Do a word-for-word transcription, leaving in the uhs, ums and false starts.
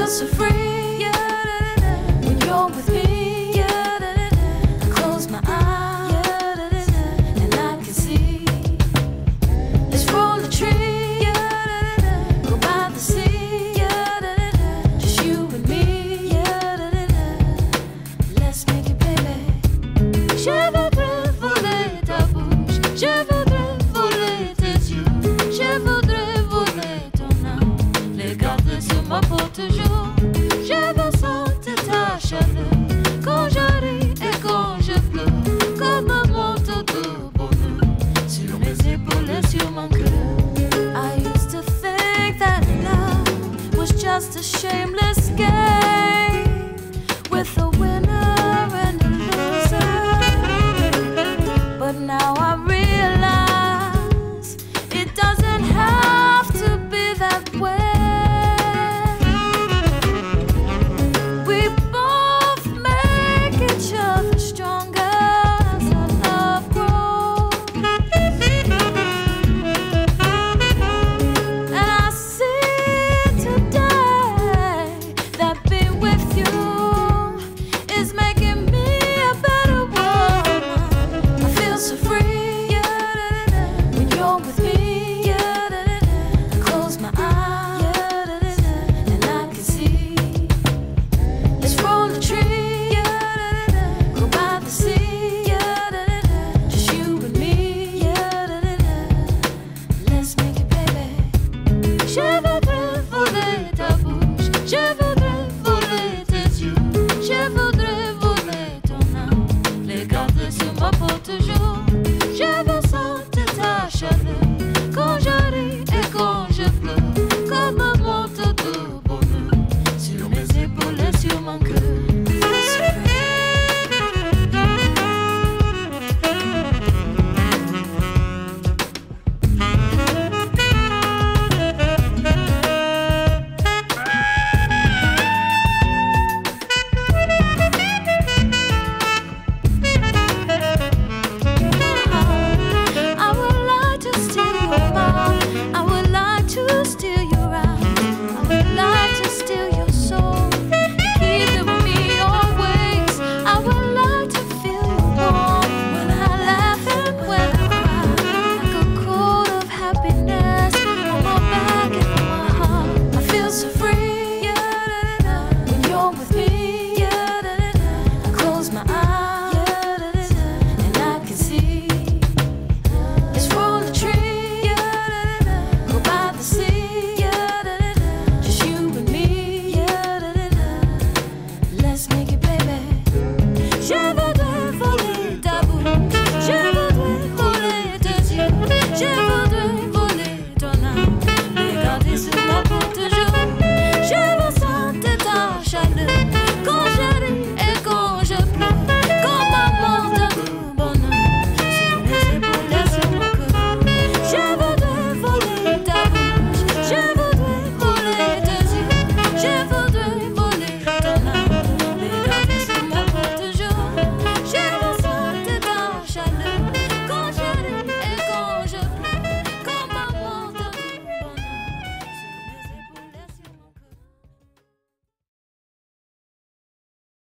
feel so free when you're with me. I close my eyes and I can see. Let's roll a tree, go by the sea, just you and me. Let's make it, baby. Je voudrais voler ta bouche, je voudrais voler tes yeux, je voudrais voler ton âme, les garder sur moi pour toujours. Je veux sentir ta chaleur quand je ris et quand je pleure, comme un manteau de bonheur sur mes épaules et sur mon cœur. I used to think that love was just a shameless